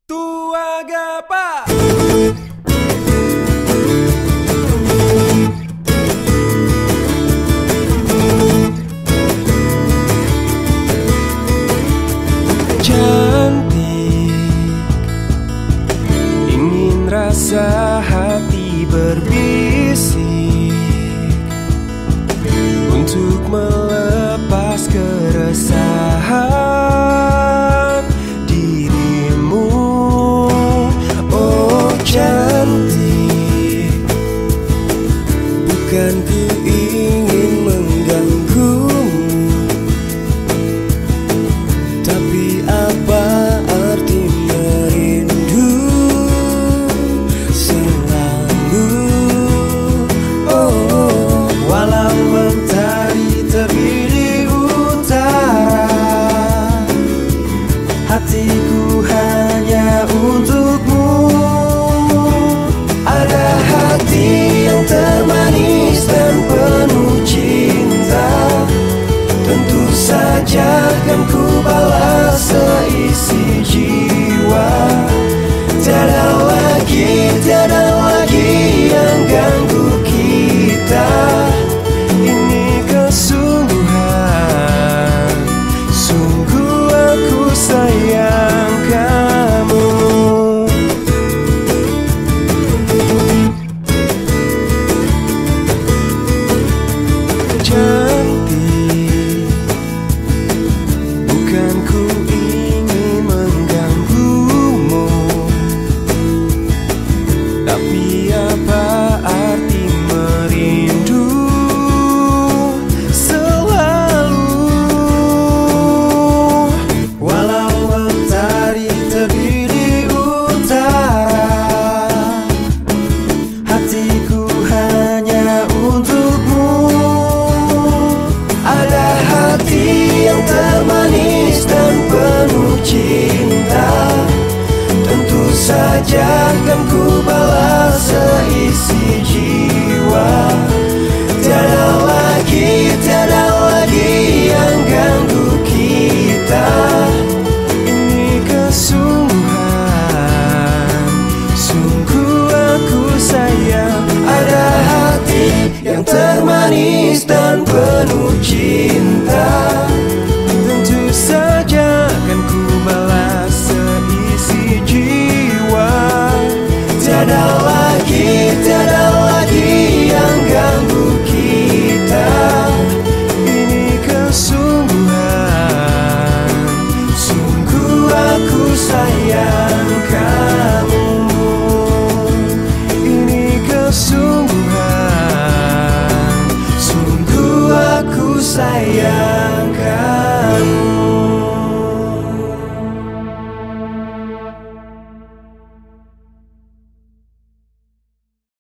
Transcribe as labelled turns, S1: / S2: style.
S1: Tua Gapa. Cantik, ingin rasa hati berbisik untuk melepas keresahan dirimu. Oh cantik, bukan ku ingin mengganggumu, tapi apa arti merindu selalu. Oh, walau mentari terbit di utara, hatiku hanya untukmu. Ada hati yang termanis dan penuh cinta, tentu saja kan ku balas seisi jiwa. Tiada lagi yang ganggu kita. Ini kesungguhan, sungguh aku sayang kamu. Cantik, bukan ku ingin mengganggumu, tapi apa arti merindu selalu. Walau mentari terbit di utara, hatiku hanya untukmu. Ada hati yang termanis dan penuh cinta, tentu saja kan ku balas seisi jiwa. Tiada lagi yang ganggu kita. Ini kesungguhan, sungguh aku sayang. Ada hati yang termanis dan penuh cinta, tentu saja kan ku balas seisi jiwa. Tiada lagi yang ganggu kita. Ini kesungguhan, sungguh aku sayang kamu. Ini kesungguhan, sungguh aku sayang kamu.